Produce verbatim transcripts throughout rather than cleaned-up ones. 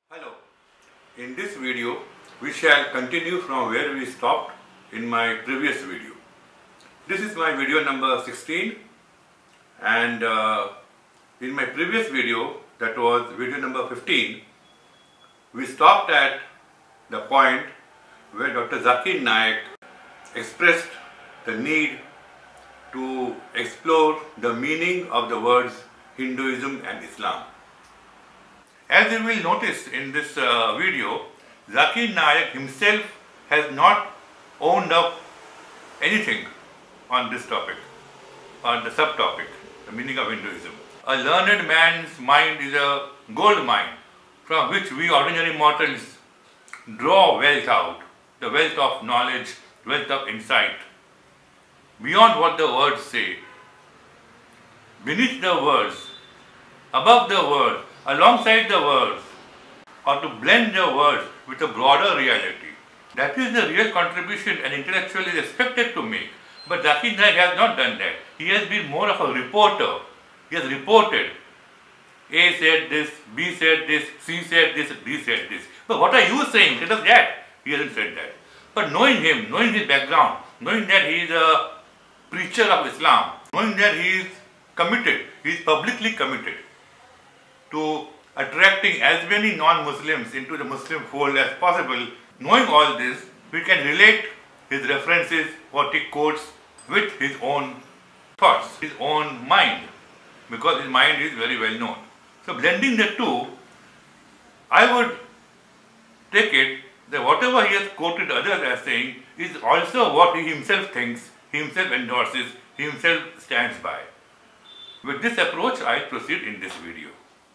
Hello, in this video we shall continue from where we stopped in my previous video. This is my video number sixteen, and uh, in my previous video, that was video number fifteen, we stopped at the point where Doctor Zakir Naik expressed the need to explore the meaning of the words Hinduism and Islam. As you will notice in this uh, video, Zakir Naik himself has not owned up anything on this topic, on the subtopic, the meaning of Hinduism. A learned man's mind is a gold mine from which we ordinary mortals draw wealth out, the wealth of knowledge, wealth of insight, beyond what the words say, beneath the words, above the words, alongside the words, or to blend the words with a broader reality. That is the real contribution an intellectual is expected to make. But Zakir Naik has not done that. He has been more of a reporter. He has reported. A said this, B said this, C said this, D said this. But what are you saying? Tell us that. He hasn't said that. But knowing him, knowing his background, knowing that he is a preacher of Islam, knowing that he is committed, he is publicly committed to attracting as many non-Muslims into the Muslim fold as possible, knowing all this, we can relate his references, what he quotes, with his own thoughts, his own mind, because his mind is very well known. So blending the two, I would take it that whatever he has quoted others as saying is also what he himself thinks, he himself endorses, he himself stands by. With this approach, I proceed in this video.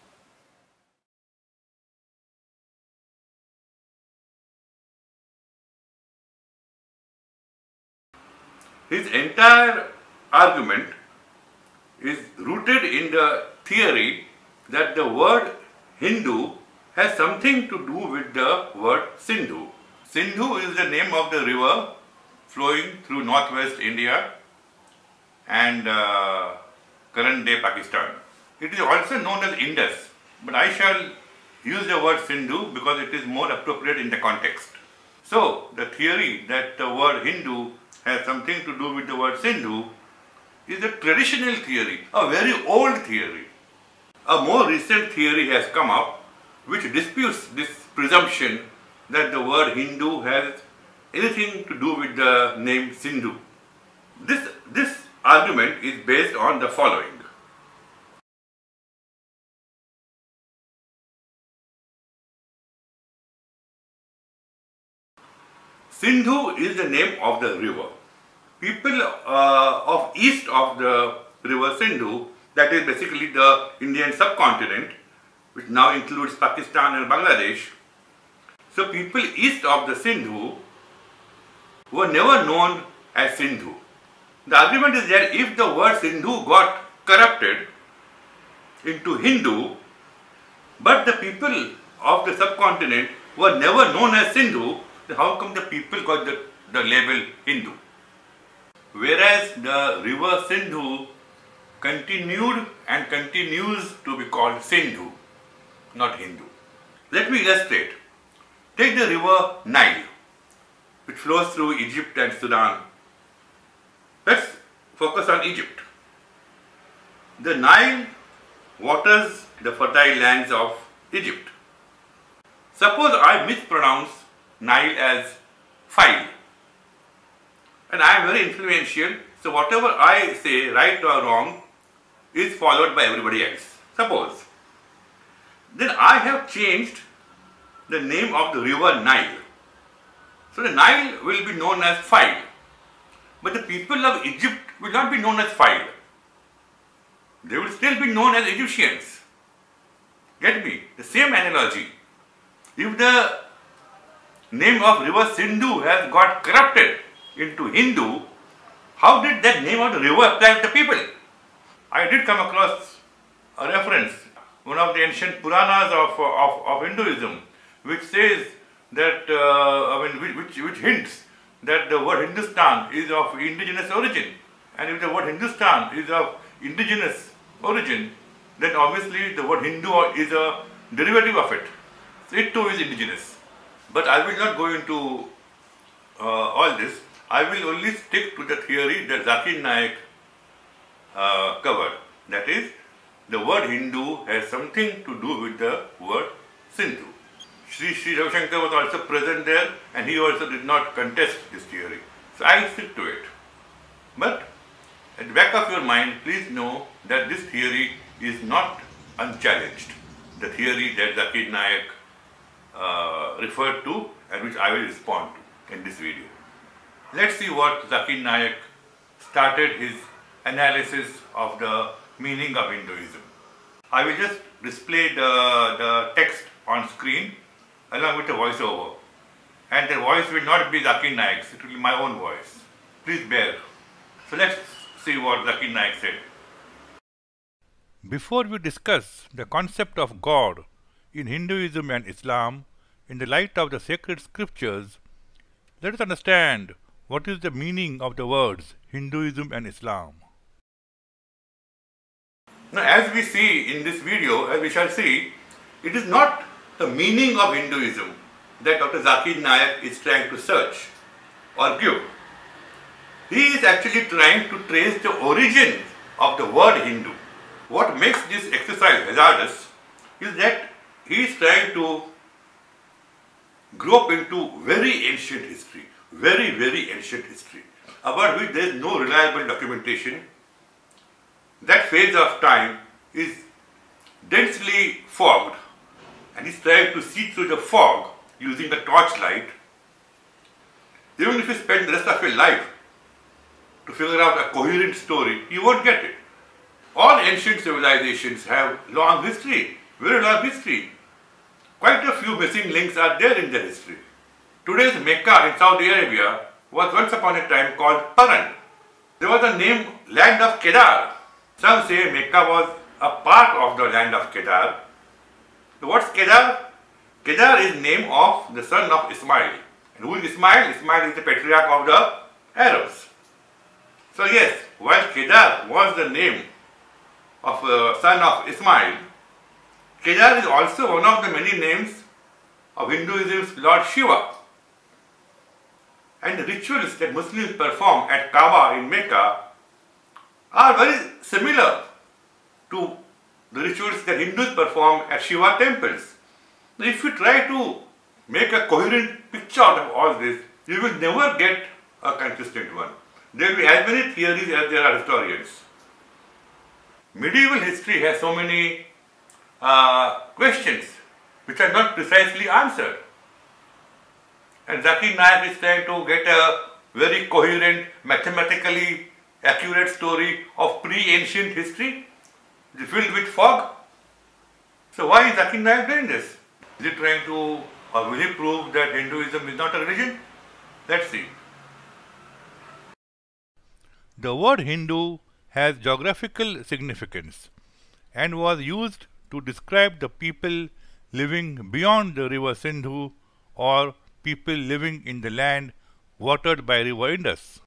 His entire argument is rooted in the theory that the word Hindu has something to do with the word Sindhu. Sindhu is the name of the river flowing through northwest India and uh, current day Pakistan. It is also known as Indus, but I shall use the word Sindhu because it is more appropriate in the context. So, the theory that the word Hindu has something to do with the word Sindhu is a traditional theory, a very old theory. A more recent theory has come up which disputes this presumption that the word Hindu has anything to do with the name Sindhu. This, this argument is based on the following. Sindhu is the name of the river. People uh, of east of the river Sindhu, that is basically the Indian subcontinent, which now includes Pakistan and Bangladesh. So people east of the Sindhu were never known as Sindhu. The argument is that if the word Sindhu got corrupted into Hindu, but the people of the subcontinent were never known as Sindhu, then how come the people got the, the label Hindu? Whereas the river Sindhu continued and continues to be called Sindhu, not Hindu. Let me illustrate. Take the river Nile, which flows through Egypt and Sudan. Let's focus on Egypt. The Nile waters the fertile lands of Egypt. Suppose I mispronounce Nile as file, and I am very influential, so whatever I say, right or wrong, is followed by everybody else. Suppose. Then I have changed the name of the river Nile. So the Nile will be known as file, but the people of Egypt will not be known as file. They will still be known as Egyptians. Get me? The same analogy. If the name of river Sindhu has got corrupted into Hindu, how did that name of the river apply to the people? I did come across a reference, one of the ancient Puranas of, of, of Hinduism, which says that, uh, I mean, which, which hints that the word Hindustan is of indigenous origin. And if the word Hindustan is of indigenous origin, then obviously the word Hindu is a derivative of it. It too is indigenous. But I will not go into uh, all this. I will only stick to the theory that Zakir Naik uh, covered. That is, the word Hindu has something to do with the word Sindhu. Sri Sri Ravishankar was also present there, and he also did not contest this theory. So I stick to it. But at the back of your mind, please know that this theory is not unchallenged. The theory that Zakir Naik uh, referred to and which I will respond to in this video. Let's see what Zakir Naik started his analysis of the meaning of Hinduism. I will just display the, the text on screen along with the voiceover. And the voice will not be Zakir Naik's, it will be my own voice. Please bear. So let's see what Zakir Naik said. Before we discuss the concept of God in Hinduism and Islam in the light of the sacred scriptures, let us understand what is the meaning of the words Hinduism and Islam. Now, as we see in this video, as we shall see, it is not the meaning of Hinduism that Doctor Zakir Naik is trying to search or give. He is actually trying to trace the origins of the word Hindu. What makes this exercise hazardous is that he is trying to grope into very ancient history, very, very ancient history, about which there is no reliable documentation. That phase of time is densely fogged, and he is trying to see through the fog using a torchlight. Even if you spend the rest of your life to figure out a coherent story, you won't get it. All ancient civilizations have long history, very long history. Quite a few missing links are there in their history. Today's Mecca in Saudi Arabia was once upon a time called Paran. There was a name land of Kedar. Some say Mecca was a part of the land of Kedar. So what's Kedar? Kedar is name of the son of Ismail. And who is Ismail? Ismail is the patriarch of the Arabs. So yes, while Kedar was the name of a son of Ismail, Kedar is also one of the many names of Hinduism's Lord Shiva. And the rituals that Muslims perform at Kaaba in Mecca are very similar to the rituals that Hindus perform at Shiva temples. Now, if you try to make a coherent picture out of all this, you will never get a consistent one. There will be as many theories as there are historians. Medieval history has so many uh, questions which are not precisely answered. And Zakir Naik is trying to get a very coherent, mathematically accurate story of pre-ancient history filled with fog. So why is Zakir Naik doing this? Is he trying to, or will he prove that Hinduism is not a religion? Let's see. The word Hindu has geographical significance and was used to describe the people living beyond the river Sindhu or people living in the land watered by river Indus.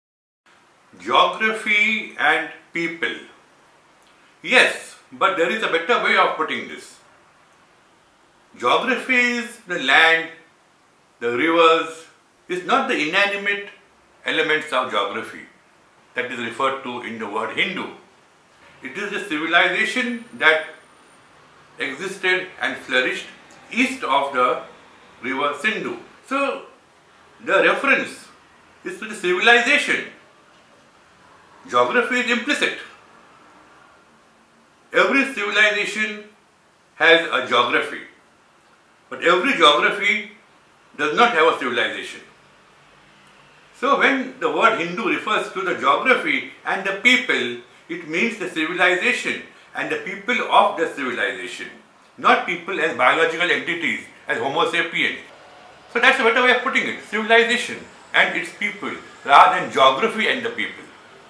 Geography and people. Yes, but there is a better way of putting this. Geography is the land, the rivers, is not the inanimate elements of geography that is referred to in the word Hindu. It is a civilization that existed and flourished east of the river Sindhu. So, the reference is to the civilization. Geography is implicit. Every civilization has a geography, but every geography does not have a civilization. So when the word Hindu refers to the geography and the people, it means the civilization and the people of the civilization, not people as biological entities, as Homo sapiens. So that's a better way of putting it, civilization and its people, rather than geography and the people.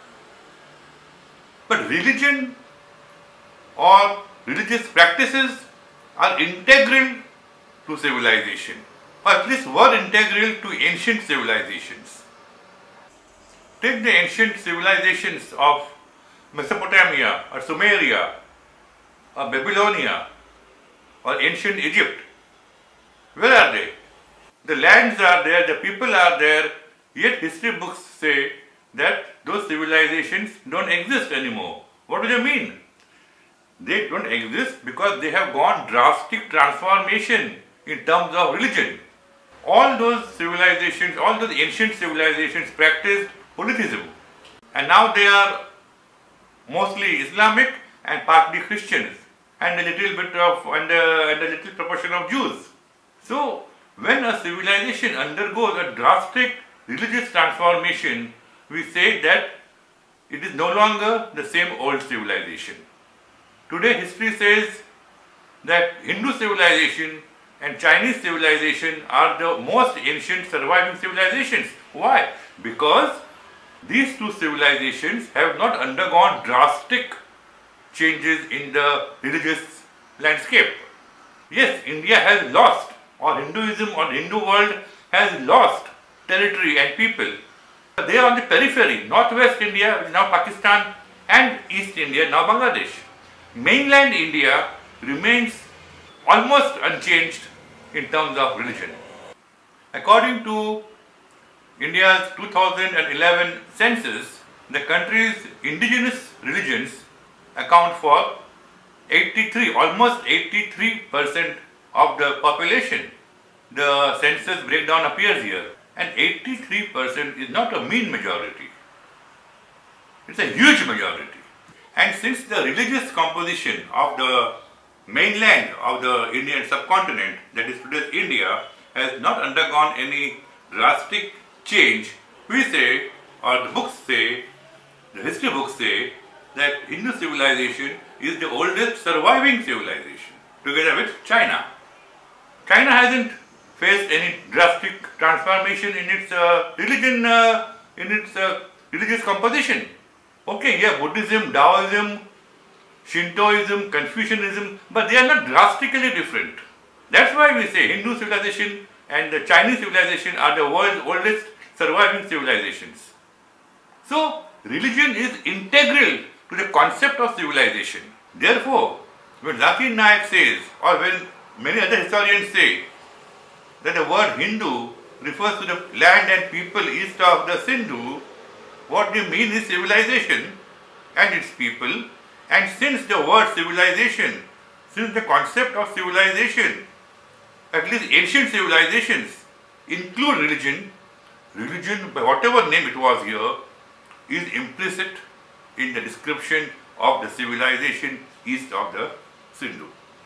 But religion or religious practices are integral to civilization, or at least were integral to ancient civilizations. Take the ancient civilizations of Mesopotamia or Sumeria or Babylonia or ancient Egypt. the lands are there, the people are there, yet history books say that those civilizations don't exist anymore. What do they mean? They don't exist because they have gone drastic transformation in terms of religion. All those civilizations, all those ancient civilizations practiced polytheism, and now they are mostly Islamic and partly Christians, and a little bit of and a, and a little proportion of Jews. So when a civilization undergoes a drastic religious transformation, we say that it is no longer the same old civilization. Today history says that Hindu civilization and Chinese civilization are the most ancient surviving civilizations. Why? Because these two civilizations have not undergone drastic changes in the religious landscape. Yes, India has lost, or Hinduism or Hindu world has lost territory and people. They are on the periphery, northwest India, which is now Pakistan, and east India, now Bangladesh. Mainland India remains almost unchanged in terms of religion. According to India's two thousand eleven census, the country's indigenous religions account for eighty-three, almost eighty-three percent of the population. The census breakdown appears here, and eighty-three percent is not a mean majority. It's a huge majority. And since the religious composition of the mainland of the Indian subcontinent, that is today's India, has not undergone any drastic change, we say, or the books say, the history books say, that Hindu civilization is the oldest surviving civilization, together with China. China hasn't faced any drastic transformation in its uh, religion, uh, in its uh, religious composition. Okay, yeah, Buddhism, Taoism, Shintoism, Confucianism, but they are not drastically different. That's why we say Hindu civilization and the Chinese civilization are the world's oldest surviving civilizations. So, religion is integral to the concept of civilization. Therefore, when Zakir Naik says, or when many other historians say, that the word Hindu refers to the land and people east of the Sindhu, what they mean is civilization and its people. And since the word civilization, since the concept of civilization, at least ancient civilizations, include religion, religion, by whatever name it was here, is implicit in the description of the civilization east of the Sindhu.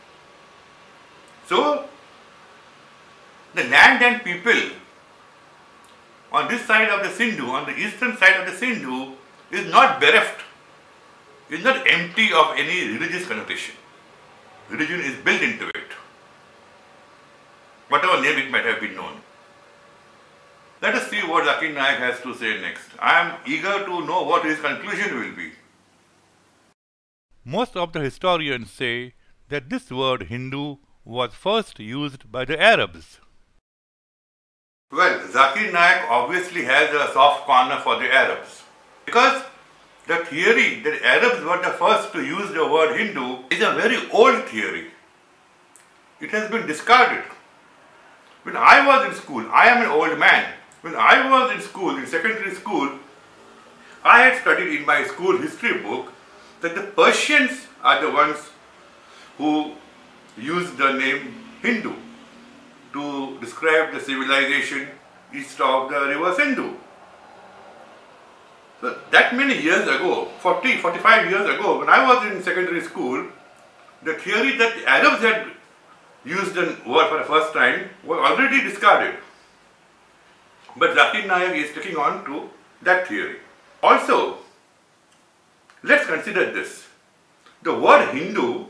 So, the land and people on this side of the Sindhu, on the eastern side of the Sindhu, is not bereft, is not empty of any religious connotation. Religion is built into it, whatever name it might have been known. Let us see what Zakir Naik has to say next. I am eager to know what his conclusion will be. Most of the historians say that this word Hindu was first used by the Arabs. Well, Zakir Naik obviously has a soft corner for the Arabs, because the theory that Arabs were the first to use the word Hindu is a very old theory. It has been discarded. When I was in school, I am an old man. When I was in school, in secondary school, I had studied in my school history book that the Persians are the ones who used the name Hindu to describe the civilization east of the river Sindhu. So that many years ago, forty, forty-five years ago, when I was in secondary school, the theory that the Arabs had used the word for the first time was already discarded. But Zakir Naik is taking on to that theory. Also, let's consider this. The word Hindu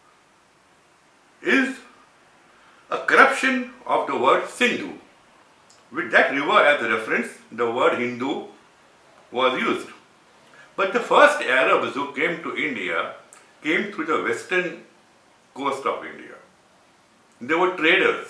is a corruption of the word Sindhu. With that river as a reference, the word Hindu was used. But the first Arabs who came to India came through the western coast of India. They were traders.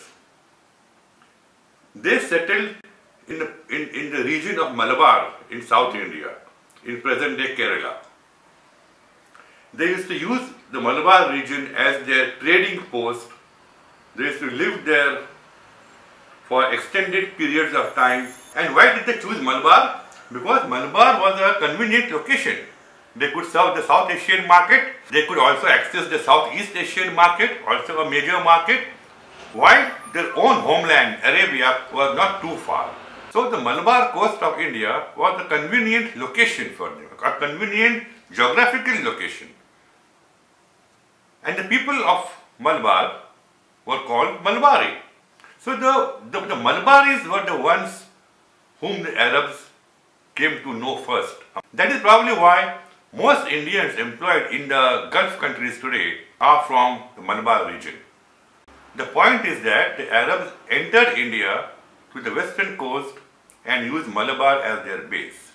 They settled in the, in, in the region of Malabar in South India, in present-day Kerala. They used to use the Malabar region as their trading post. They used to live there for extended periods of time. And why did they choose Malabar? Because Malabar was a convenient location. They could serve the South Asian market. They could also access the Southeast Asian market, also a major market, while their own homeland, Arabia, was not too far. So the Malabar coast of India was a convenient location for them, a convenient geographical location. And the people of Malabar were called Malabari. So the, the, the Malabaris were the ones whom the Arabs came to know first. That is probably why most Indians employed in the Gulf countries today are from the Malabar region. The point is that the Arabs entered India to the western coast and used Malabar as their base.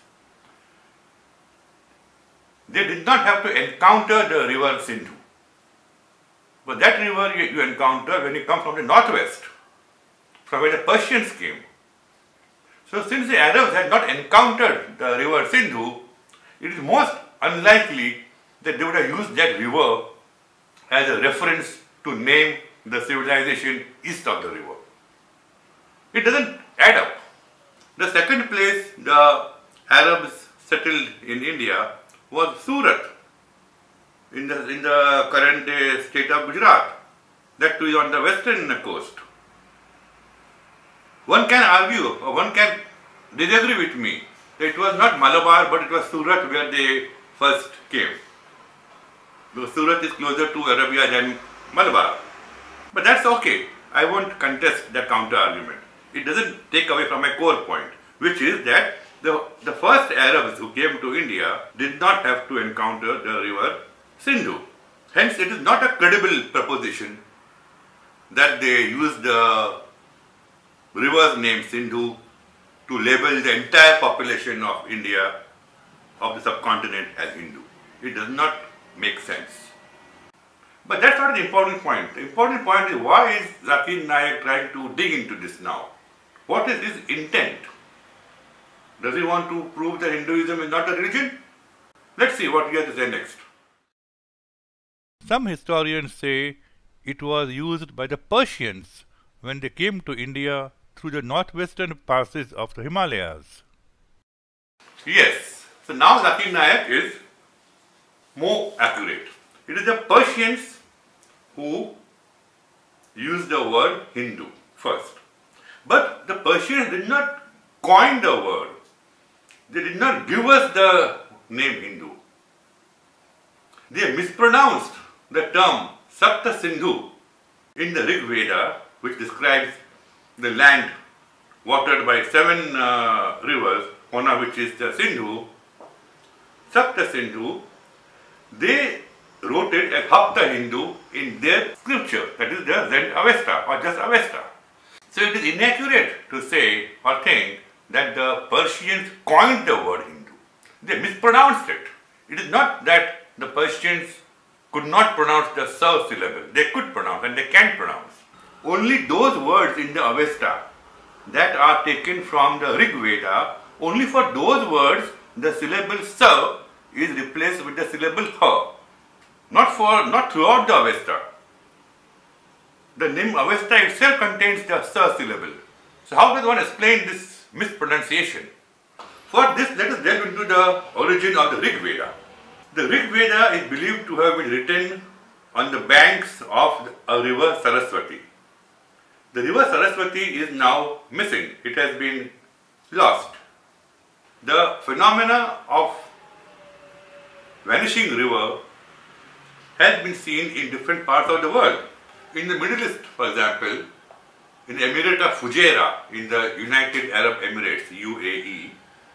They did not have to encounter the river Sindhu. But that river you, you encounter when you come from the northwest, from where the Persians came. So since the Arabs had not encountered the river Sindhu, it is most unlikely that they would have used that river as a reference to name the civilization east of the river. It doesn't add up. The second place the Arabs settled in India was Surat, in the, in the current day state of Gujarat, that too is on the western coast. One can argue, or one can disagree with me, that it was not Malabar but it was Surat where they first came. Because Surat is closer to Arabia than Malabar. But that's okay. I won't contest that counter argument. It doesn't take away from my core point, which is that the, the first Arabs who came to India did not have to encounter the river Sindhu. Hence, it is not a credible proposition that they used the river's name Sindhu to label the entire population of India, of the subcontinent, as Hindu. It does not make sense. But that's not the important point. The important point is, why is Zakir Naik trying to dig into this now? What is his intent? Does he want to prove that Hinduism is not a religion? Let's see what he has to say next. Some historians say it was used by the Persians when they came to India through the northwestern passes of the Himalayas. Yes. So now Zakir Naik is more accurate. It is the Persians who used the word Hindu first. But the Persians did not coin the word. They did not give us the name Hindu. They mispronounced the term Sapta Sindhu in the Rig Veda, which describes the land watered by seven uh, rivers, one of which is the Sindhu. Sapta Sindhu, they wrote it as Hapta Hindu in their scripture, that is the Zend Avesta or just Avesta. So it is inaccurate to say or think that the Persians coined the word Hindu. They mispronounced it. It is not that the Persians could not pronounce the Sa syllable. They could pronounce and they can pronounce. Only those words in the Avesta that are taken from the Rig Veda, only for those words the syllable Sa is replaced with the syllable Ha. Not for, not throughout the Avesta. The name Avesta itself contains the Sa syllable. So how does one explain this mispronunciation? For this, let us delve into the origin of the Rig Veda. The Rig Veda is believed to have been written on the banks of a river Saraswati. The river Saraswati is now missing. It has been lost. The phenomena of vanishing river has been seen in different parts of the world. In the Middle East, for example, in the Emirate of Fujairah, in the United Arab Emirates, U A E,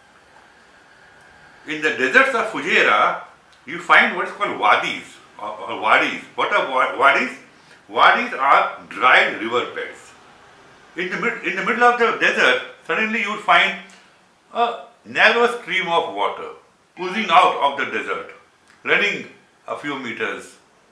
in the deserts of Fujairah, you find what is called wadis or, or wadis. What are wadis? Wadis are dried river beds. In the, mid, in the middle of the desert, suddenly you will find a narrow stream of water oozing out of the desert, running a few meters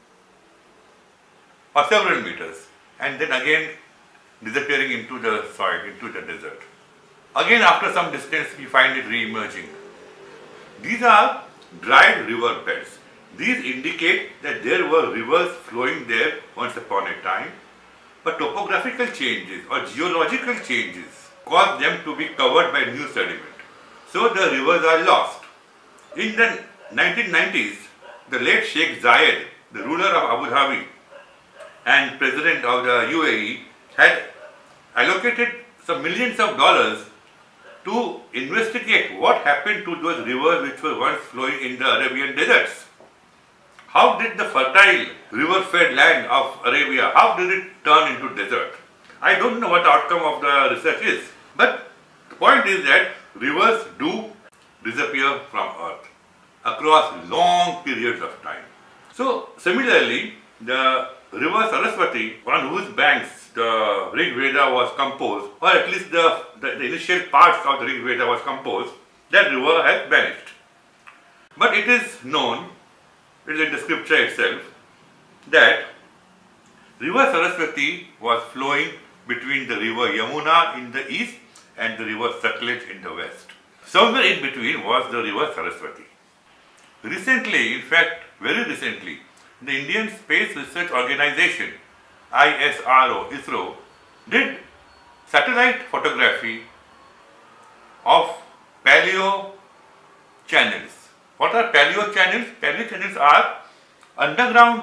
or several meters, and then again disappearing into the soil, into the desert. Again, after some distance, we find it re-emerging. These are dried river beds. These indicate that there were rivers flowing there once upon a time, but topographical changes or geological changes cause them to be covered by new sediment. So the rivers are lost. In the nineteen nineties, the late Sheikh Zayed, the ruler of Abu Dhabi and president of the U A E, had allocated some millions of dollars to investigate what happened to those rivers which were once flowing in the Arabian deserts. How did the fertile river-fed land of Arabia, how did it turn into desert? I don't know what the outcome of the research is, but the point is that rivers do disappear from earth across long periods of time. So similarly, the river Saraswati, on whose banks the Rig Veda was composed, or at least the, the, the initial parts of the Rig Veda was composed, that river has vanished. But it is known, it is in the scripture itself, that river Saraswati was flowing between the river Yamuna in the east and the river Sutlej in the west. Somewhere in between was the river Saraswati. Recently, in fact, very recently, the Indian Space Research Organization, I S R O, ISRO, did satellite photography of paleo channels. What are paleo channels? Paleo channels are underground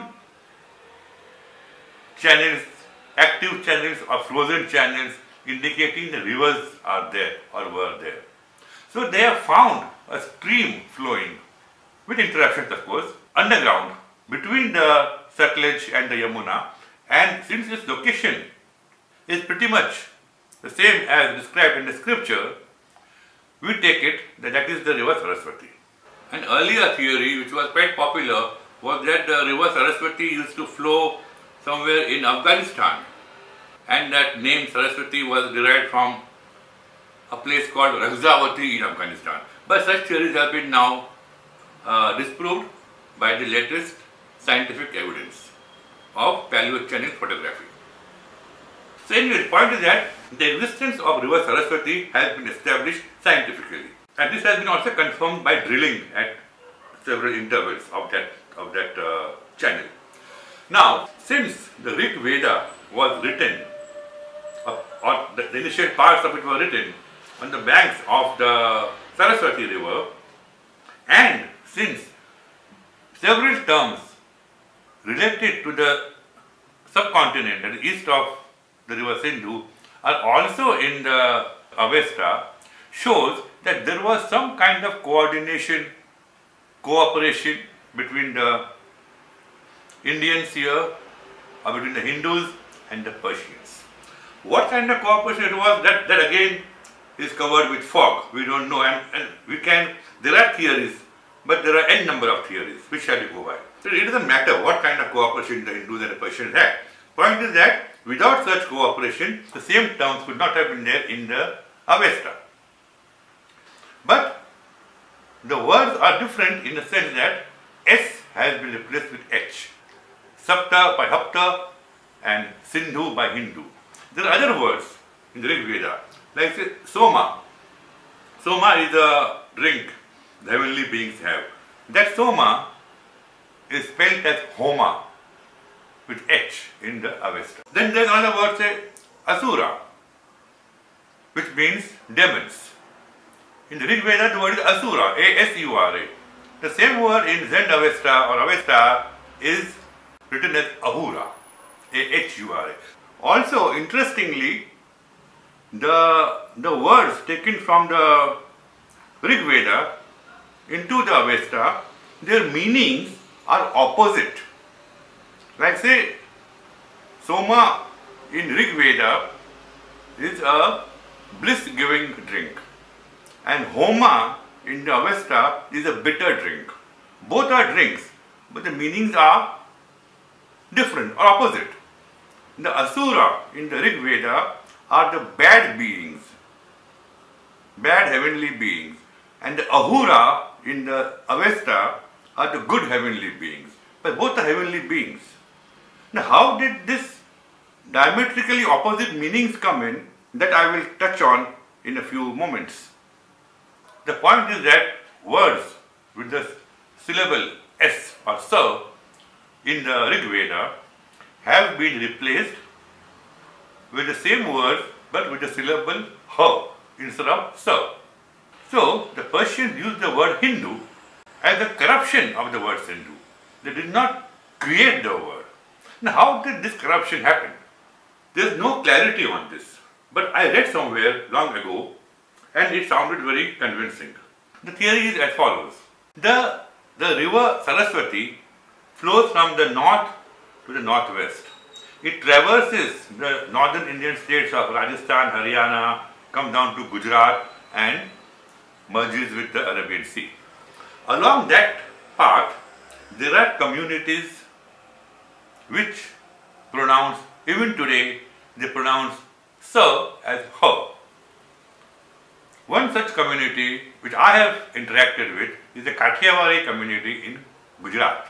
channels, active channels or frozen channels indicating the rivers are there or were there. So they have found a stream flowing, with interruptions of course, underground between the Sutlej and the Yamuna, and since its location is pretty much the same as described in the scripture, we take it that that is the river Saraswati. An earlier theory which was quite popular was that the river Saraswati used to flow somewhere in Afghanistan, and that name Saraswati was derived from a place called Raghzavati in Afghanistan. But such theories have been now uh, disproved by the latest scientific evidence of paleochannel photography. So anyway, the point is that the existence of river Saraswati has been established scientifically, and this has been also confirmed by drilling at several intervals of that, of that uh, channel. Now, since the Rig Veda was written, uh, or the, the initial parts of it were written on the banks of the Saraswati river, and since several terms related to the subcontinent and east of the river Sindhu are also in the Avesta, shows that there was some kind of coordination, cooperation between the Indians here, or between the Hindus and the Persians. What kind of cooperation it was, that, that again is covered with fog. We don't know, and, and we can, there are theories, but there are n number of theories. Which shall we go by? So it doesn't matter what kind of cooperation the Hindus and the Persians had. Point is that without such cooperation, the same terms could not have been there in the Avesta. But the words are different in the sense that S has been replaced with H. Sapta by Hapta and Sindhu by Hindu. There are other words in the Rig Veda, like say Soma. Soma is a drink the heavenly beings have. That Soma is spelled as Homa with H in the Avesta. Then there is another word, say Asura, which means demons. In the Rig Veda, the word is Asura, A S U R A. The same word in Zend Avesta or Avesta is written as Ahura, A H U R A. Also, interestingly, the, the words taken from the Rig Veda into the Avesta, their meanings are opposite. Like say, Soma in Rig Veda is a bliss-giving drink, and Homa in the Avesta is a bitter drink. Both are drinks, but the meanings are different or opposite. The Asura in the Rig Veda are the bad beings, bad heavenly beings, and the Ahura in the Avesta are the good heavenly beings. But both are heavenly beings. Now, how did this diametrically opposite meanings come in? That I will touch on in a few moments. The point is that words with the syllable S or Sa in the Rig Veda have been replaced with the same word but with the syllable ha instead of sa. So the Persians used the word Hindu as a corruption of the word Sindhu. They did not create the word. Now how did this corruption happen? There is no clarity on this, but I read somewhere long ago and it sounded very convincing. The theory is as follows. The, the river Saraswati flows from the north to the northwest. It traverses the northern Indian states of Rajasthan, Haryana, comes down to Gujarat and merges with the Arabian Sea. Along that path, there are communities which pronounce, even today, they pronounce sa as ha. One such community which I have interacted with is the Kathiawari community in Gujarat.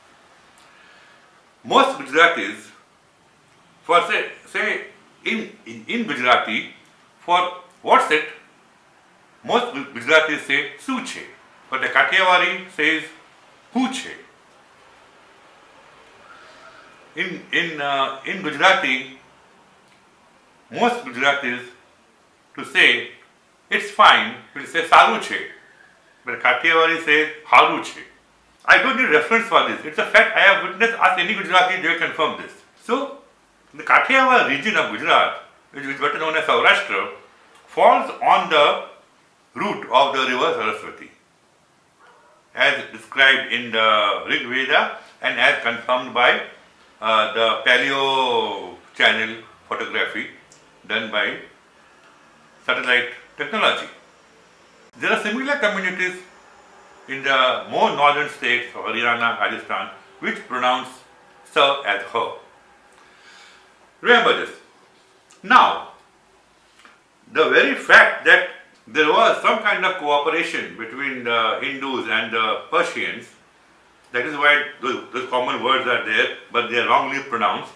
Most Gujaratis, for say, say in, in, in Gujarati, for what's it, most Gujaratis say su che, but the Kathiawari says hu che. In, in, uh, in Gujarati, most Gujaratis, to say it's fine, will say saru che, but Kathiawari says haru che. I don't need reference for this. It's a fact I have witnessed. Ask any Gujarati, they will confirm this. So, the Kathiawar region of Gujarat, which is better known as Saurashtra, falls on the route of the river Saraswati, as described in the Rig Veda and as confirmed by uh, the Paleo channel photography done by satellite technology. There are similar communities in the more northern states of Haryana, Rajasthan, which pronounce sa as ha. Remember this. Now, the very fact that there was some kind of cooperation between the Hindus and the Persians, that is why those, those common words are there, but they are wrongly pronounced,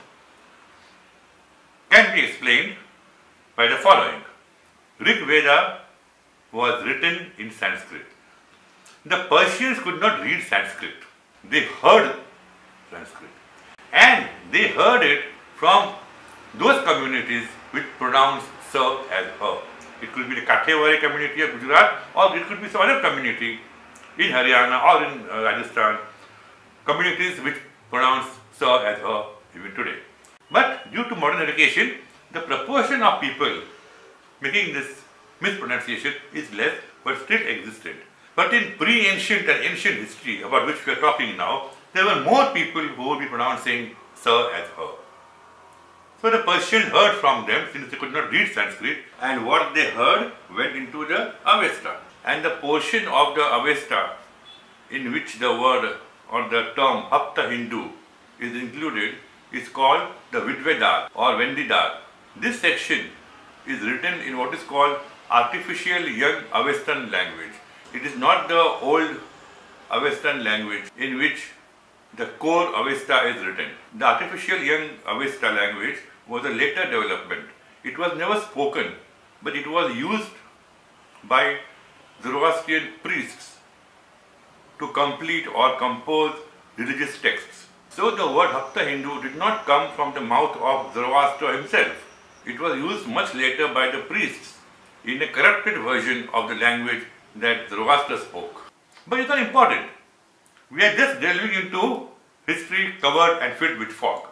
can be explained by the following. Rig Veda was written in Sanskrit. The Persians could not read Sanskrit. They heard Sanskrit. And they heard it from those communities which pronounce sa as ha. It could be the Kathiawari community of Gujarat, or it could be some other community in Haryana or in uh, Rajasthan, communities which pronounce sa as ha even today. But due to modern education, the proportion of people making this mispronunciation is less, but still existed. But in pre-ancient and ancient history, about which we are talking now, there were more people who would be pronouncing sa as ha. So the Persians heard from them, since they could not read Sanskrit, and what they heard went into the Avesta. And the portion of the Avesta in which the word or the term Hapta Hindu is included is called the Vidvedar or Vendidar. This section is written in what is called artificial young Avestan language. It is not the old Avestan language in which the core Avesta is written. The artificial young Avesta language was a later development. It was never spoken, but it was used by Zoroastrian priests to complete or compose religious texts. So the word Hapta Hindu did not come from the mouth of Zoroaster himself. It was used much later by the priests in a corrupted version of the language that Zoroaster spoke. But it's not important. We are just delving into history covered and filled with fog.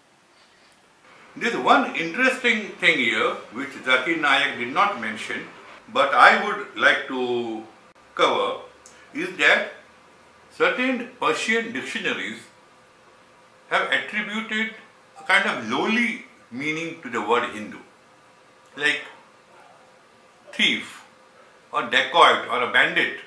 There is one interesting thing here which Zakir Naik did not mention, but I would like to cover, is that certain Persian dictionaries have attributed a kind of lowly meaning to the word Hindu, like thief or dacoit or a bandit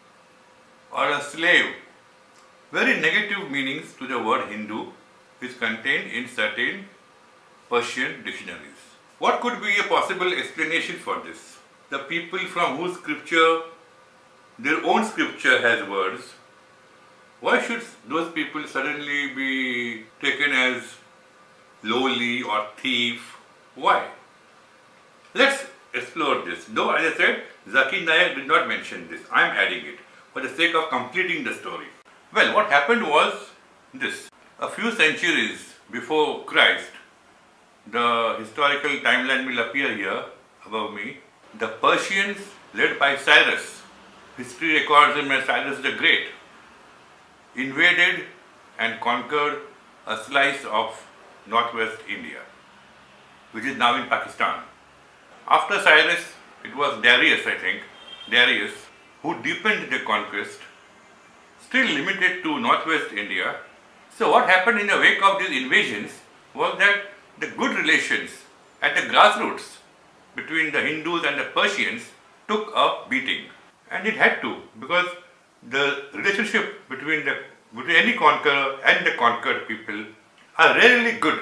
or a slave. Very negative meanings to the word Hindu is contained in certain Persian dictionaries. What could be a possible explanation for this? The people from whose scripture, their own scripture has words, why should those people suddenly be taken as lowly or thief? Why? Let's explore this. Though, as I said, Zakir Naik did not mention this. I am adding it for the sake of completing the story. Well, what happened was this. A few centuries before Christ, the historical timeline will appear here above me. The Persians, led by Cyrus, history records him as Cyrus the Great, invaded and conquered a slice of northwest India, which is now in Pakistan. After Cyrus, it was Darius, I think, Darius, who deepened the conquest, still limited to northwest India. So what happened in the wake of these invasions was that the good relations at the grassroots between the Hindus and the Persians took a beating. And it had to, because the relationship between, the, between any conqueror and the conquered people are rarely good,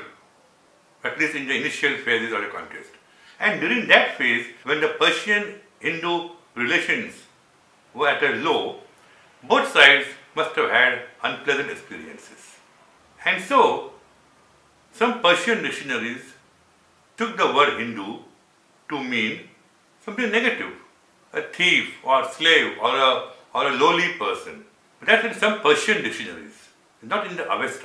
at least in the initial phases of the conquest. And during that phase, when the Persian-Hindu relations were at a low, both sides must have had unpleasant experiences. And so, some Persian dictionaries took the word Hindu to mean something negative, a thief or slave or a, or a lowly person. That's in some Persian dictionaries, not in the Avesta.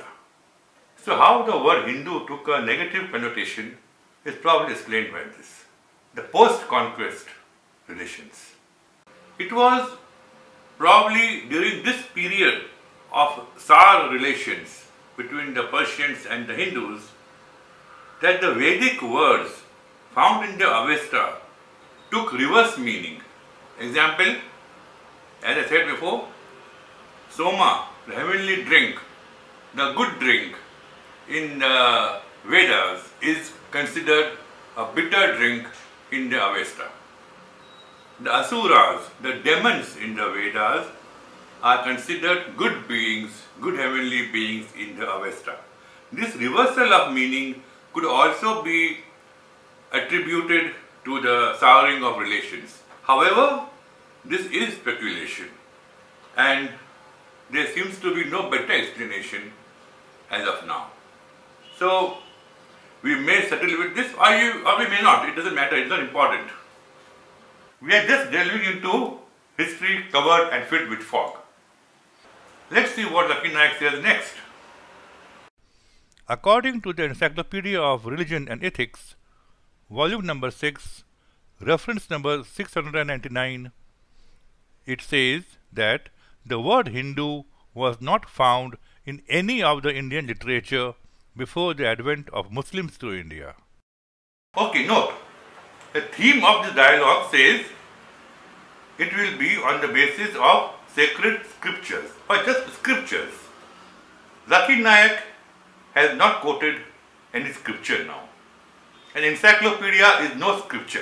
So how the word Hindu took a negative connotation is probably explained by this. The post-conquest relations. It was probably during this period of Tsar relations between the Persians and the Hindus that the Vedic words found in the Avesta took reverse meaning. Example, as I said before, Soma, the heavenly drink, the good drink in the Vedas is considered a bitter drink in the Avesta. The Asuras, the demons in the Vedas, are considered good beings, good heavenly beings in the Avesta. This reversal of meaning could also be attributed to the souring of relations. However, this is speculation and there seems to be no better explanation as of now. So, we may settle with this or, you, or we may not, it doesn't matter, it's not important. We are just delving into history covered and filled with fog. Let's see what Zakir Naik says next. According to the Encyclopedia of Religion and Ethics, volume number six, reference number six hundred ninety-nine, it says that the word Hindu was not found in any of the Indian literature before the advent of Muslims to India. Okay, note, the theme of this dialogue says it will be on the basis of sacred scriptures or just scriptures. Zakir Naik has not quoted any scripture now. An encyclopedia is no scripture.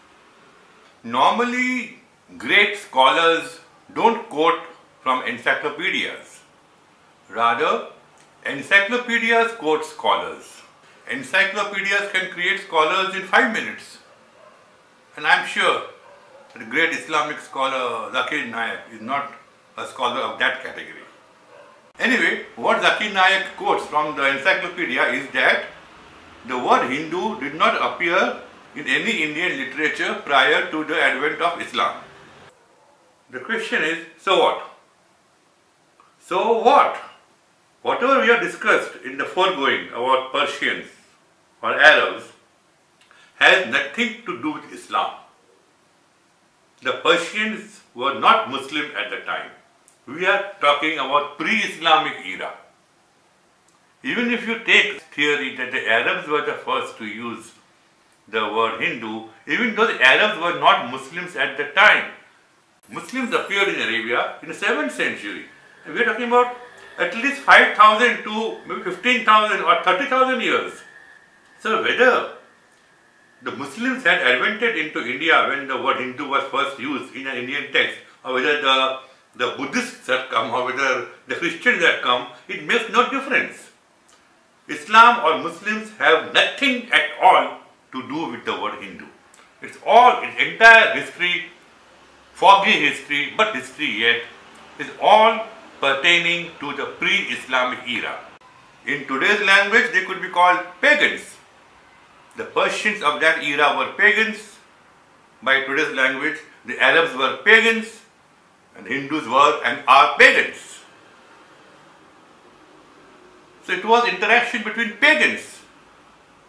Normally, great scholars don't quote from encyclopedias. Rather, encyclopedias quote scholars. Encyclopedias can create scholars in five minutes. And I am sure that the great Islamic scholar Zakir Naik is not a scholar of that category. Anyway, what Zakir Naik quotes from the encyclopedia is that the word Hindu did not appear in any Indian literature prior to the advent of Islam. The question is, so what? So what? Whatever we have discussed in the foregoing about Persians or Arabs has nothing to do with Islam. The Persians were not Muslim at the time. We are talking about pre-Islamic era. Even if you take theory that the Arabs were the first to use the word Hindu, even though the Arabs were not Muslims at the time, Muslims appeared in Arabia in the seventh century. And we are talking about at least five thousand to maybe fifteen thousand or thirty thousand years. So whether the Muslims had advented into India when the word Hindu was first used in an Indian text, or whether the, the Buddhists had come, or whether the Christians had come, it makes no difference. Islam or Muslims have nothing at all to do with the word Hindu. It's all, its entire history, foggy history, but history yet, is all pertaining to the pre-Islamic era. In today's language, they could be called pagans. The Persians of that era were pagans. By today's language, the Arabs were pagans, and Hindus were and are pagans. So it was interaction between pagans.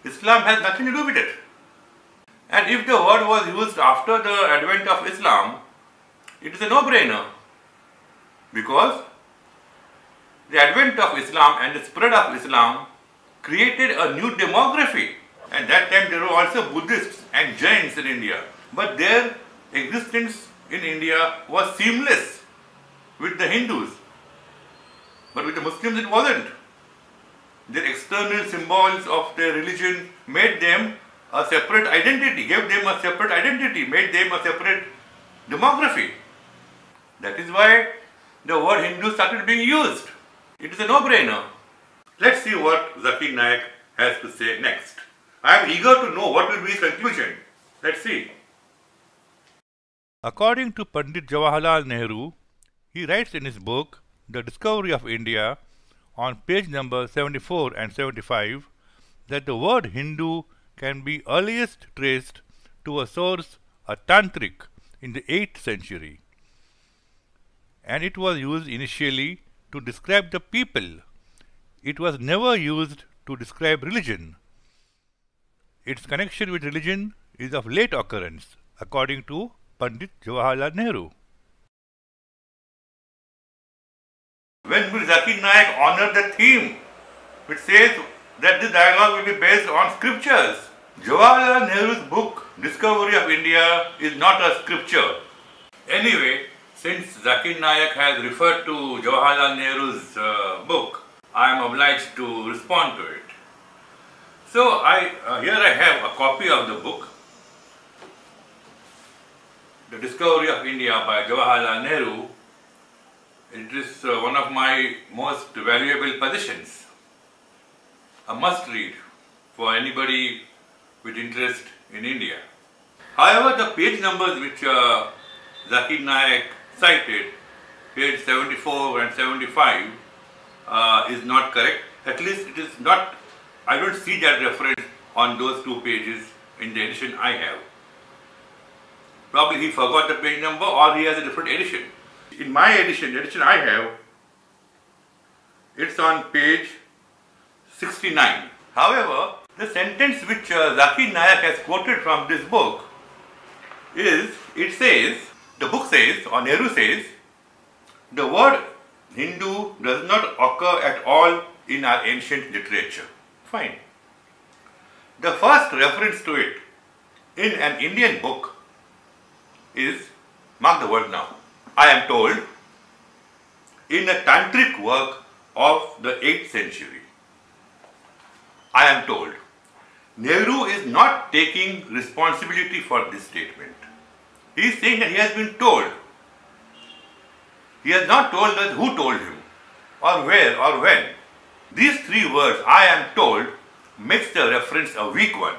Islam has nothing to do with it. And if the word was used after the advent of Islam, it is a no-brainer. Because the advent of Islam and the spread of Islam created a new demography. And that time there were also Buddhists and Jains in India. But their existence in India was seamless with the Hindus. But with the Muslims it wasn't. Their external symbols of their religion made them a separate identity, gave them a separate identity, made them a separate demography. That is why the word Hindu started being used. It is a no-brainer. Let's see what Zakir Naik has to say next. I am eager to know what will be his conclusion. Let's see. According to Pandit Jawaharlal Nehru, he writes in his book, The Discovery of India, on page number seventy-four and seventy-five, that the word Hindu can be earliest traced to a source, a tantric, in the eighth century. And it was used initially to describe the people. It was never used to describe religion. Its connection with religion is of late occurrence, according to Pandit Jawaharlal Nehru. When will Zakir Naik honor the theme which says that this dialogue will be based on scriptures? Jawaharlal Nehru's book, Discovery of India, is not a scripture. Anyway, since Zakir Naik has referred to Jawaharlal Nehru's uh, book, I am obliged to respond to it. So, I, uh, here I have a copy of the book, The Discovery of India by Jawaharlal Nehru. It is uh, one of my most valuable possessions, a must read for anybody with interest in India. However, the page numbers which uh, Zakir Naik cited, page seventy-four and seventy-five, uh, is not correct. At least it is not, I don't see that reference on those two pages in the edition I have. Probably he forgot the page number or he has a different edition. In my edition, the edition I have, it's on page sixty-nine. However, the sentence which uh, Zakir Naik has quoted from this book is, it says, the book says, or Nehru says, the word Hindu does not occur at all in our ancient literature. Fine. The first reference to it in an Indian book is, mark the word now, I am told, in a tantric work of the eighth century. I am told. Nehru is not taking responsibility for this statement. He is saying that he has been told. He has not told us who told him, or where, or when. These three words, I am told, makes the reference a weak one.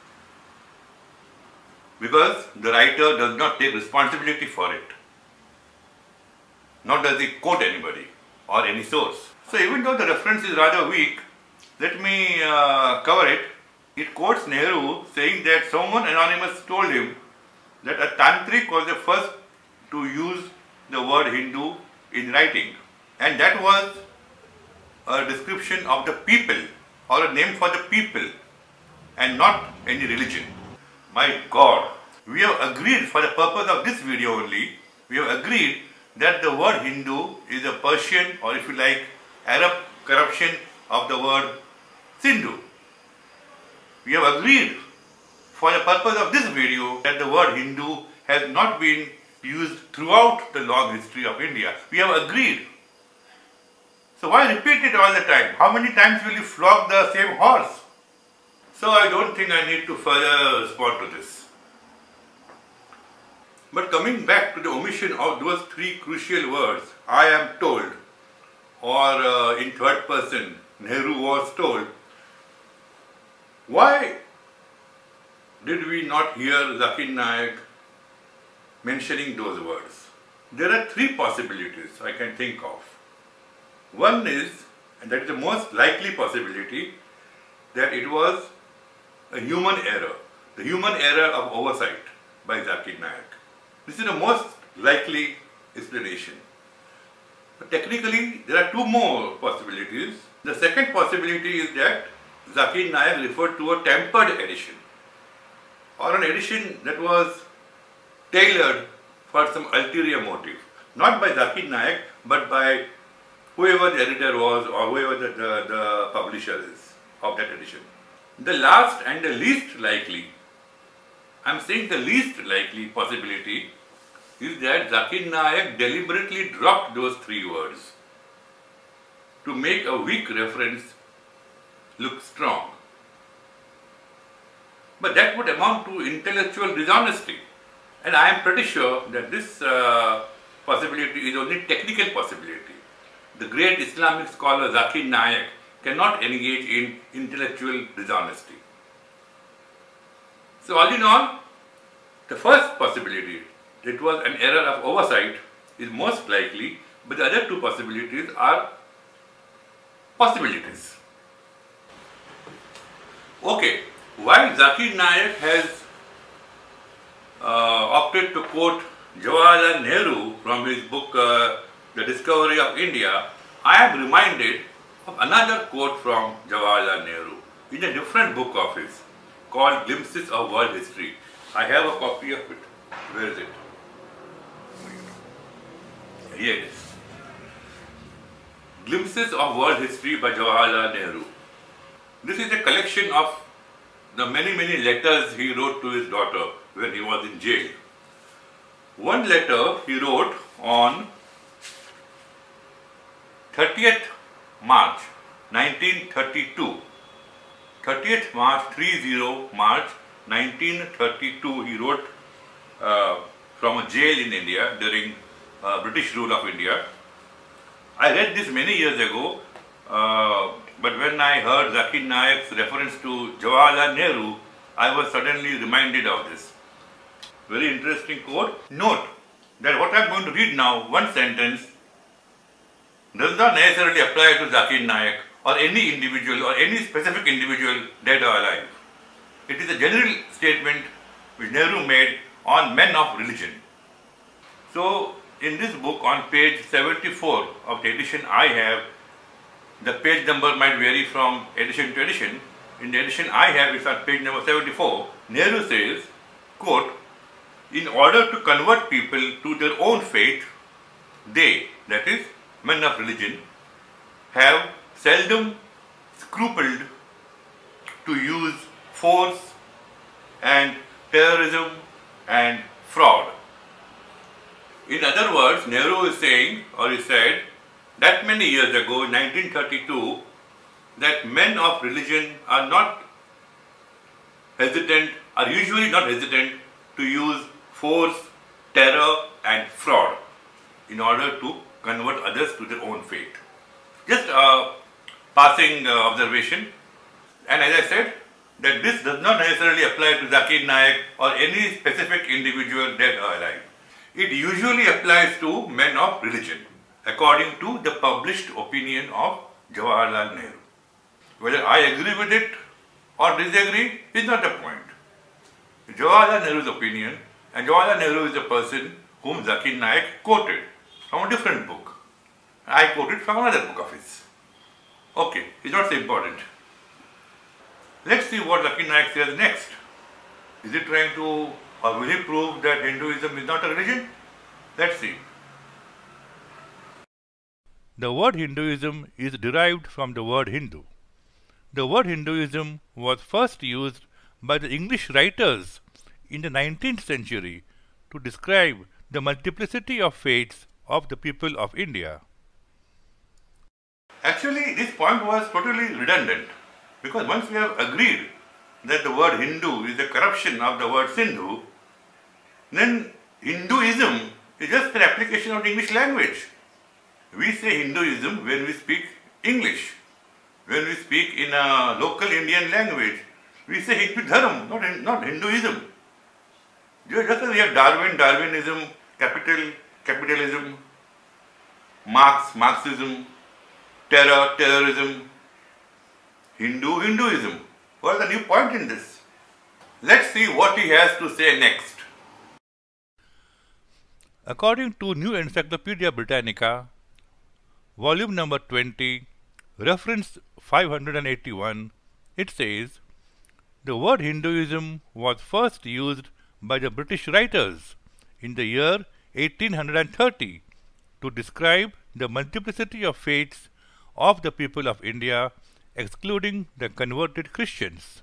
Because the writer does not take responsibility for it. Nor does he quote anybody or any source. So even though the reference is rather weak, let me uh, cover it. It quotes Nehru saying that someone anonymous told him that a tantric was the first to use the word Hindu in writing. And that was a description of the people or a name for the people and not any religion. My God, we have agreed for the purpose of this video only, we have agreed that the word Hindu is a Persian or if you like Arab corruption of the word Sindhu. We have agreed for the purpose of this video that the word Hindu has not been used throughout the long history of India. We have agreed. So why repeat it all the time? How many times will you flog the same horse? So I don't think I need to further respond to this. But coming back to the omission of those three crucial words, I am told, or uh, in third person, Nehru was told, why did we not hear Zakir Naik mentioning those words? There are three possibilities I can think of. One is, and that is the most likely possibility, that it was a human error, the human error of oversight by Zakir Naik. This is the most likely explanation. But technically, there are two more possibilities. The second possibility is that Zakir Naik referred to a tempered edition, or an edition that was tailored for some ulterior motive, not by Zakir Naik, but by whoever the editor was or whoever the, the, the publisher is of that edition. The last and the least likely, I am saying the least likely possibility, is that Zakir Naik deliberately dropped those three words to make a weak reference look strong. But that would amount to intellectual dishonesty, and I am pretty sure that this uh, possibility is only technical possibility. The great Islamic scholar Zakir Naik cannot engage in intellectual dishonesty. So all in all, the first possibility, it was an error of oversight, is most likely, but the other two possibilities are possibilities. Okay, while Zakir Naik has uh, opted to quote Jawaharlal Nehru from his book uh, The Discovery of India, I am reminded of another quote from Jawaharlal Nehru in a different book of his called Glimpses of World History. I have a copy of it. Where is it? Here it is. Glimpses of World History by Jawaharlal Nehru. This is a collection of the many, many letters he wrote to his daughter when he was in jail. One letter he wrote on thirtieth March nineteen thirty-two. thirtieth March, thirty March nineteen thirty-two, he wrote uh, from a jail in India during uh, British rule of India. I read this many years ago, uh, but when I heard Zakir Naik's reference to Jawaharlal Nehru, I was suddenly reminded of this. Very interesting quote. Note that what I am going to read now, one sentence, does not necessarily apply to Zakir Naik or any individual or any specific individual dead or alive. It is a general statement which Nehru made on men of religion. So, in this book on page seventy-four of the edition I have, the page number might vary from edition to edition. In the edition I have, it's on page number seventy-four, Nehru says, quote, in order to convert people to their own faith, they, that is, men of religion, have seldom scrupled to use force and terrorism and fraud. In other words, Nehru is saying, or he said, that many years ago, in nineteen thirty-two, that men of religion are not hesitant, are usually not hesitant to use force, terror and fraud in order to convert others to their own faith. Just a passing uh, observation, and as I said, that this does not necessarily apply to Zakir Naik or any specific individual dead or alive. It usually applies to men of religion, according to the published opinion of Jawaharlal Nehru. Whether I agree with it or disagree is not the point. Jawaharlal Nehru's opinion, and Jawaharlal Nehru is the person whom Zakir Naik quoted from a different book. I quoted from another book of his. Okay, it's not so important. Let's see what Zakir Naik says next. Is he trying to, or will he prove that Hinduism is not a religion? Let's see. The word Hinduism is derived from the word Hindu. The word Hinduism was first used by the English writers in the nineteenth century to describe the multiplicity of faiths of the people of India. Actually, this point was totally redundant, because once we have agreed that the word Hindu is a corruption of the word Sindhu, then Hinduism is just an application of the English language. We say Hinduism when we speak English. When we speak in a local Indian language, we say Hindu Dharam, not, not Hinduism. Just as we have Darwin, Darwinism, capital, capitalism, Marx, Marxism, terror, terrorism, Hindu, Hinduism. What is the new point in this? Let's see what he has to say next. According to New Encyclopedia Britannica, volume number twenty, reference five hundred eighty-one, It says, the word Hinduism was first used by the British writers in the year eighteen thirty to describe the multiplicity of faiths of the people of India, excluding the converted Christians.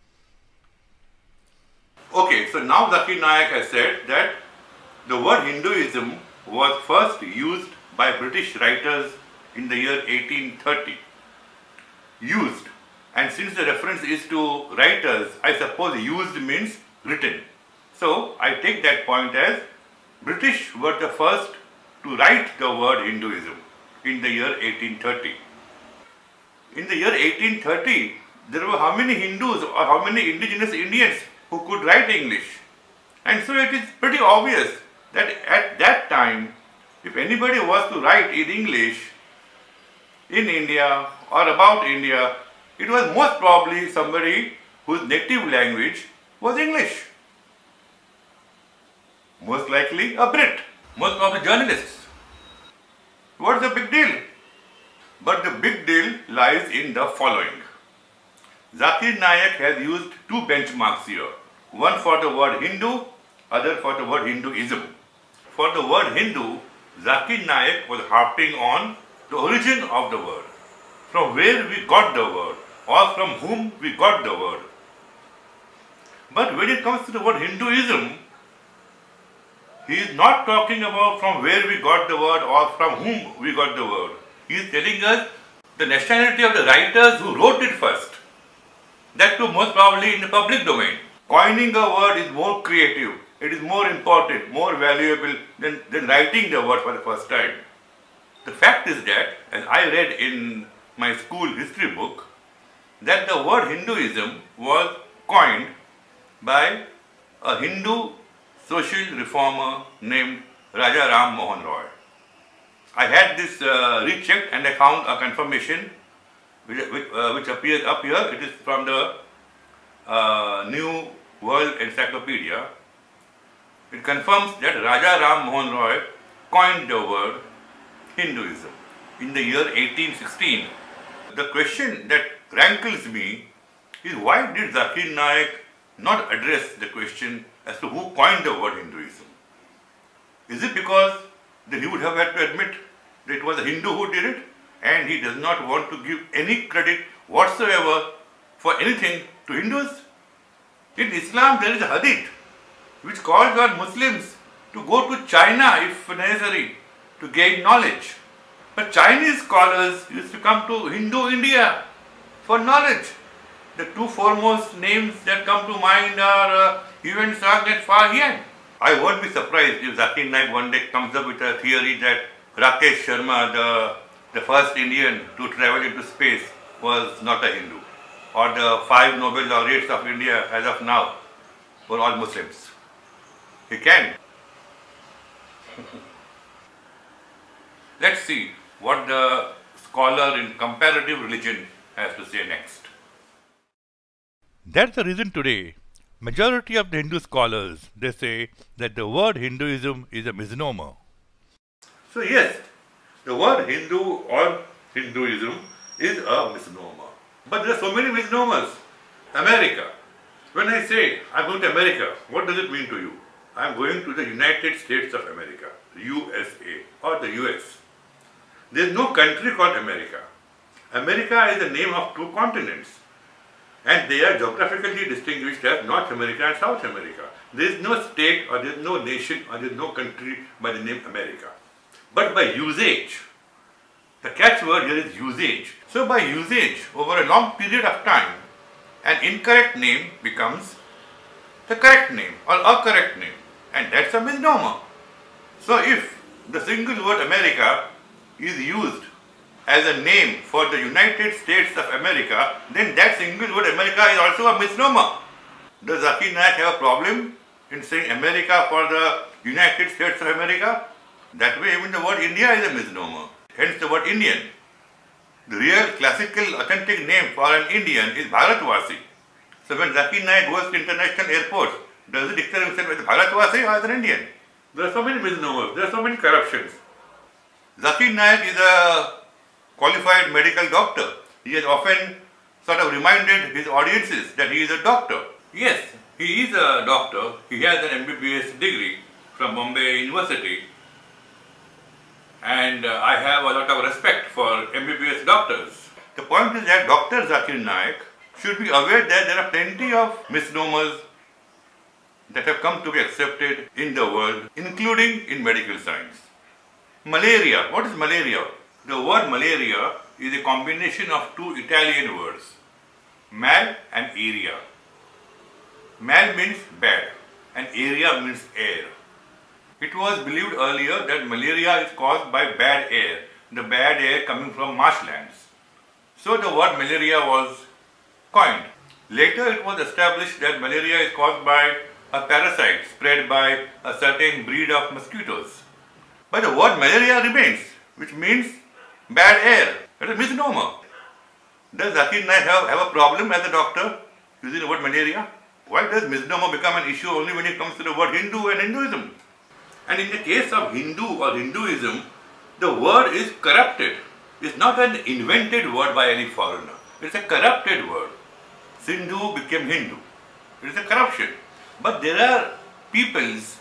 Okay, so now Zakir Naik has said that the word Hinduism was first used by British writers in the year eighteen thirty. Used. And since the reference is to writers, I suppose used means written. So I take that point as British were the first to write the word Hinduism in the year eighteen thirty. In the year eighteen thirty, there were how many Hindus or how many indigenous Indians who could write English? And so it is pretty obvious that at that time, if anybody was to write in English in India or about India, it was most probably somebody whose native language was English. Most likely a Brit, most probably journalists. What's the big deal? But the big deal lies in the following. Zakir Naik has used two benchmarks here. One for the word Hindu, other for the word Hinduism. For the word Hindu, Zakir Naik was harping on the origin of the word, from where we got the word or from whom we got the word. But when it comes to the word Hinduism, he is not talking about from where we got the word or from whom we got the word. He is telling us the nationality of the writers who wrote it first. That too most probably in the public domain. Coining a word is more creative. It is more important, more valuable than, than writing the word for the first time. The fact is that, as I read in my school history book, that the word Hinduism was coined by a Hindu social reformer named Raja Ram Mohan Roy. I had this uh, rechecked and I found a confirmation which, which, uh, which appears up here. It is from the uh, New World Encyclopedia. It confirms that Raja Ram Mohan Roy coined the word Hinduism in the year eighteen sixteen. The question that rankles me is, why did Zakir Naik not address the question as to who coined the word Hinduism? Is it because then he would have had to admit that it was a Hindu who did it and he does not want to give any credit whatsoever for anything to Hindus? In Islam there is a hadith which calls on Muslims to go to China if necessary to gain knowledge. But Chinese scholars used to come to Hindu India for knowledge. The two foremost names that come to mind are uh, Yuan Sang and Fa Hien. I won't be surprised if Zakir Naik one day comes up with a theory that Rakesh Sharma, the, the first Indian to travel into space, was not a Hindu. Or the five Nobel laureates of India as of now were all Muslims. He can. Let's see what the scholar in comparative religion has to say next. That's the reason today, majority of the Hindu scholars, they say that the word Hinduism is a misnomer. So yes, the word Hindu or Hinduism is a misnomer. But there are so many misnomers. America. When I say I'm going to America, what does it mean to you? I'm going to the United States of America, U S A or the U S. There is no country called America. America is the name of two continents. And they are geographically distinguished as North America and South America. There is no state or there is no nation or there is no country by the name America. But by usage, the catchword here is usage. So by usage, over a long period of time, an incorrect name becomes the correct name or a correct name. And that's a misnomer. So if the single word America is used as a name for the United States of America, then that single word America is also a misnomer. Does Zakir Naik have a problem in saying America for the United States of America? That way even the word India is a misnomer. Hence the word Indian. The real classical authentic name for an Indian is Bharatvasi. So when Zakir Naik goes to international airports, does he declare himself as Bharatvasi or as an Indian? There are so many misnomers, there are so many corruptions. Zakir Naik is a qualified medical doctor. He has often sort of reminded his audiences that he is a doctor. Yes, he is a doctor. He has an M B B S degree from Bombay University, and uh, I have a lot of respect for M B B S doctors. The point is that Doctor Zakir Naik should be aware that there are plenty of misnomers that have come to be accepted in the world, including in medical science. Malaria. What is malaria? The word malaria is a combination of two Italian words, mal and area. Mal means bad and area means air. It was believed earlier that malaria is caused by bad air, the bad air coming from marshlands. So the word malaria was coined. Later it was established that malaria is caused by a parasite spread by a certain breed of mosquitoes. But the word malaria remains, which means bad air. It is a misnomer. Does Zakir Naik have, have a problem as a doctor using the word malaria? Why does misnomer become an issue only when it comes to the word Hindu and Hinduism? And in the case of Hindu or Hinduism, the word is corrupted. It's not an invented word by any foreigner. It's a corrupted word. Sindhu became Hindu. It is a corruption. But there are peoples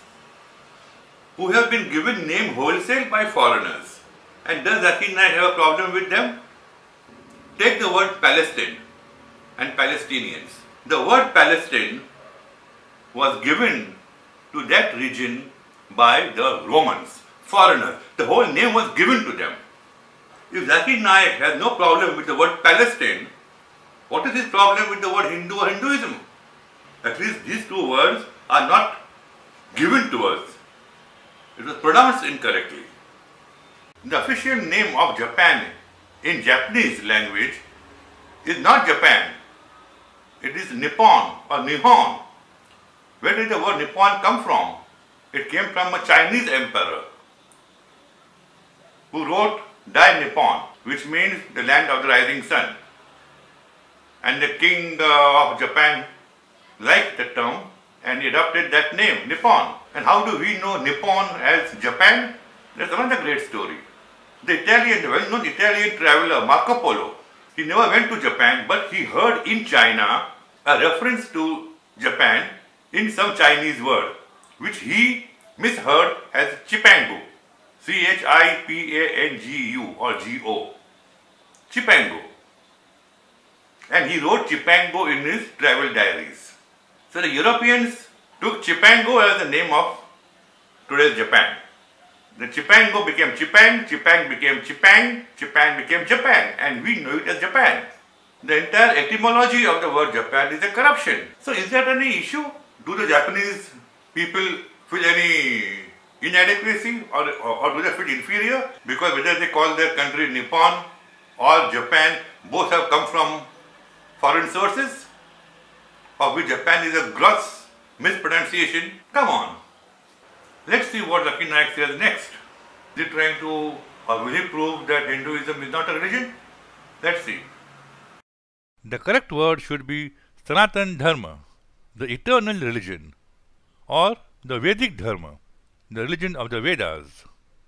who have been given name wholesale by foreigners. And does Zakir Naik have a problem with them? Take the word Palestine and Palestinians. The word Palestine was given to that region by the Romans, foreigners. The whole name was given to them. If Zakir Naik has no problem with the word Palestine, what is his problem with the word Hindu or Hinduism? At least these two words are not given to us. It was pronounced incorrectly. The official name of Japan in Japanese language is not Japan. It is Nippon or Nihon. Where did the word Nippon come from? It came from a Chinese emperor who wrote Dai Nippon, which means the land of the rising sun. And the king uh, of Japan liked the term and he adopted that name, Nippon. And how do we know Nippon as Japan? That's another great story. The Italian, the well-known Italian traveler Marco Polo, he never went to Japan, but he heard in China a reference to Japan in some Chinese word, which he misheard as Chipangu, C H I P A N G U or G O, Chipangu. And he wrote Chipangu in his travel diaries. So the Europeans took Chipangu as the name of today's Japan. The Chipangu became Chipang, Chipang became Chipang, Chipang became Japan, and we know it as Japan. The entire etymology of the word Japan is a corruption. So is there any issue? Do the Japanese people feel any inadequacy or, or, or do they feel inferior? Because whether they call their country Nippon or Japan, both have come from foreign sources, of which Japan is a gross mispronunciation. Come on. Let's see what Zakir Naik says next. Is he trying to, or will he prove that Hinduism is not a religion? Let's see. The correct word should be Sanatan Dharma, the eternal religion, or the Vedic Dharma, the religion of the Vedas.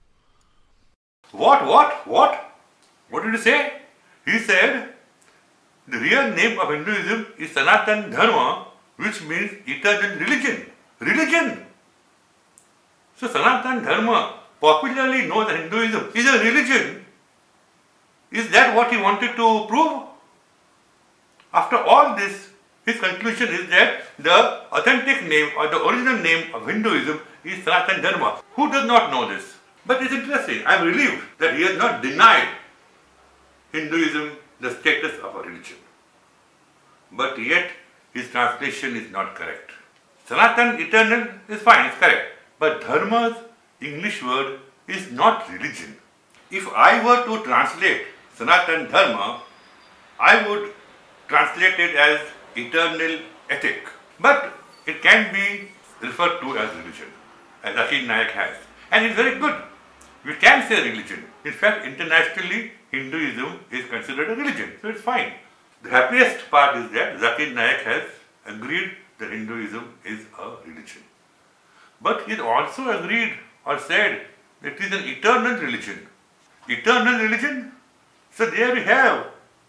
What, what, what? What did he say? He said the real name of Hinduism is Sanatan Dharma, which means eternal religion. Religion! So Sanatan Dharma, popularly known as Hinduism, is a religion. Is that what he wanted to prove? After all this, his conclusion is that the authentic name or the original name of Hinduism is Sanatan Dharma. Who does not know this? But it's interesting. I am relieved that he has not denied Hinduism the status of a religion. But yet, his translation is not correct. Sanatan, eternal, is fine, it's correct. But Dharma's English word is not religion. If I were to translate Sanatan Dharma, I would translate it as eternal ethic. But it can be referred to as religion, as Zakir Naik has. And it's very good. We can say religion. In fact, internationally, Hinduism is considered a religion. So it's fine. The happiest part is that Zakir Naik has agreed that Hinduism is a religion. But he also agreed or said it is an eternal religion. Eternal religion? So there we have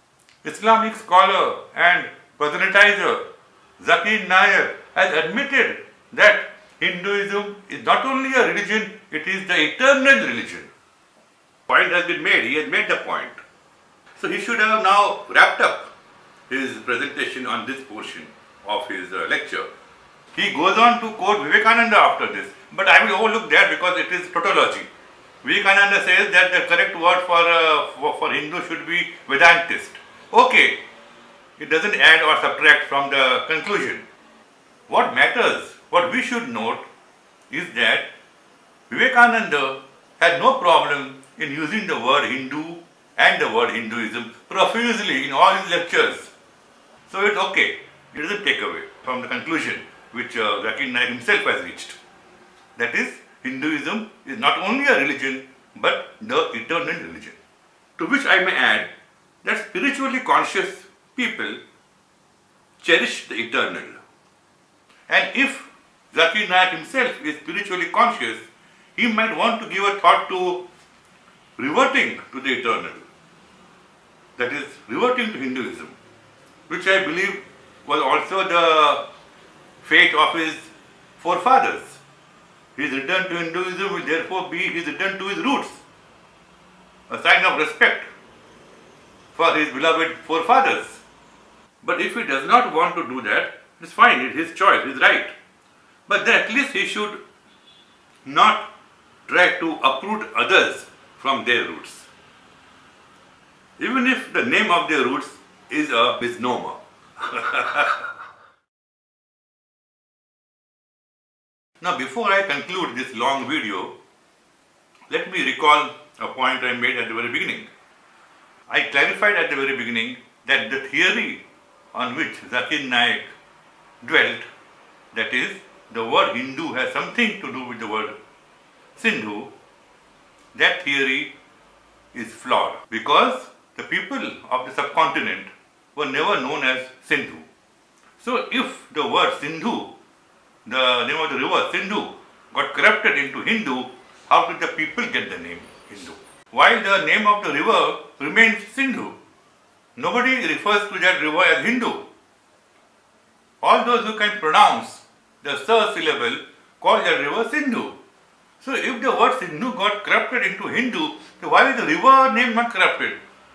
Islamic scholar and proselytizer Zakir Naik has admitted that Hinduism is not only a religion, it is the eternal religion. Point has been made, he has made the point. So he should have now wrapped up his presentation on this portion of his uh, lecture. He goes on to quote Vivekananda after this, but I will overlook that because it is tautology. Vivekananda says that the correct word for, uh, for, for Hindu should be Vedantist. Okay, it doesn't add or subtract from the conclusion. What matters, what we should note is that Vivekananda had no problem in using the word Hindu and the word Hinduism profusely in all his lectures. So it's okay, it doesn't take away from the conclusion which uh, Zakir Naik himself has reached. That is, Hinduism is not only a religion but the eternal religion. To which I may add that spiritually conscious people cherish the eternal. And if Zakir Naik himself is spiritually conscious, he might want to give a thought to reverting to the eternal. That is, reverting to Hinduism, which I believe was also the fate of his forefathers. His return to Hinduism will therefore be his return to his roots, a sign of respect for his beloved forefathers. But if he does not want to do that, it's fine, it's his choice, his right. But then at least he should not try to uproot others from their roots, even if the name of their roots is a misnomer. Now, before I conclude this long video, let me recall a point I made at the very beginning. I clarified at the very beginning that the theory on which Zakir Naik dwelt, that is, the word Hindu has something to do with the word Sindhu, that theory is flawed because the people of the subcontinent were never known as Sindhu. So if the word Sindhu, the name of the river Sindhu, got corrupted into Hindu, how did the people get the name Hindu? While the name of the river remains Sindhu, nobody refers to that river as Hindu. All those who can pronounce the Sa syllable call that river Sindhu. So if the word Sindhu got corrupted into Hindu, then why is the river name not corrupted?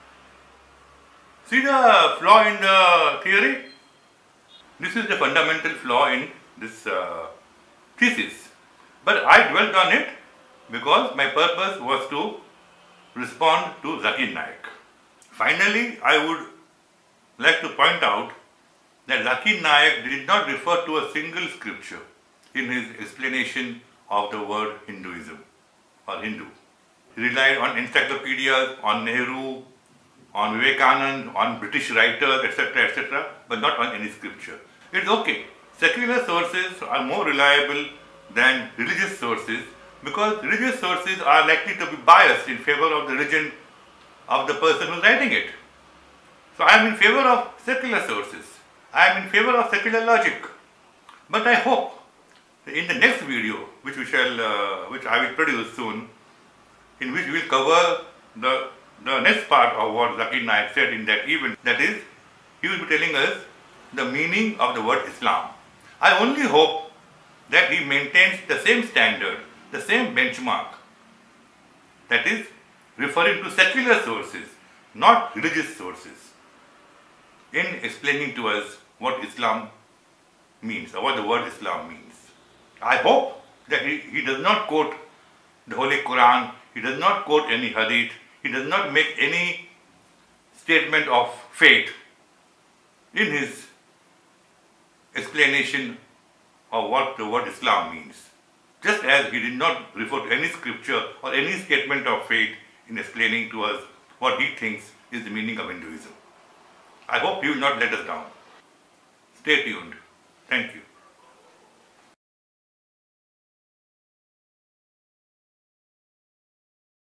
See the flaw in the theory? This is the fundamental flaw in this uh, thesis. But I dwelt on it because my purpose was to respond to Zakir Naik. Finally, I would like to point out that Zakir Naik did not refer to a single scripture in his explanation of the word Hinduism or Hindu. He relied on encyclopedias, on Nehru, on Vivekananda, on British writers, et cetera, et cetera, but not on any scripture. It's okay. Secular sources are more reliable than religious sources because religious sources are likely to be biased in favor of the religion of the person who is writing it. So I am in favor of secular sources. I am in favor of secular logic. But I hope in the next video, which we shall, uh, which I will produce soon, in which we will cover the, the next part of what Zakir Naik said in that event, that is, he will be telling us the meaning of the word Islam. I only hope that he maintains the same standard, the same benchmark, that is, referring to secular sources, not religious sources, in explaining to us what Islam means, or what the word Islam means. I hope that he, he does not quote the Holy Quran, he does not quote any hadith, he does not make any statement of faith in his explanation of what the word Islam means. Just as he did not refer to any scripture or any statement of faith in explaining to us what he thinks is the meaning of Hinduism. I hope he will not let us down. Stay tuned. Thank you.